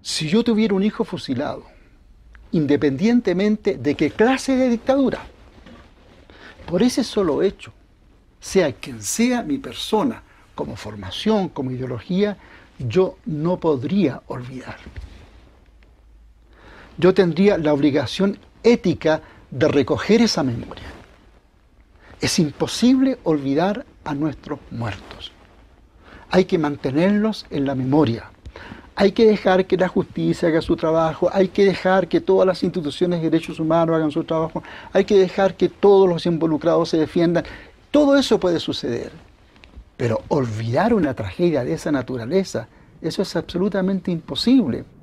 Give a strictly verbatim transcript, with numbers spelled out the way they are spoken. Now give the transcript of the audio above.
Si yo tuviera un hijo fusilado, independientemente de qué clase de dictadura, por ese solo hecho, sea quien sea mi persona, como formación, como ideología, yo no podría olvidar. Yo tendría la obligación ética de recoger esa memoria. Es imposible olvidar a nuestros muertos. Hay que mantenerlos en la memoria. Hay que dejar que la justicia haga su trabajo, hay que dejar que todas las instituciones de derechos humanos hagan su trabajo, hay que dejar que todos los involucrados se defiendan. Todo eso puede suceder, pero olvidar una tragedia de esa naturaleza, eso es absolutamente imposible.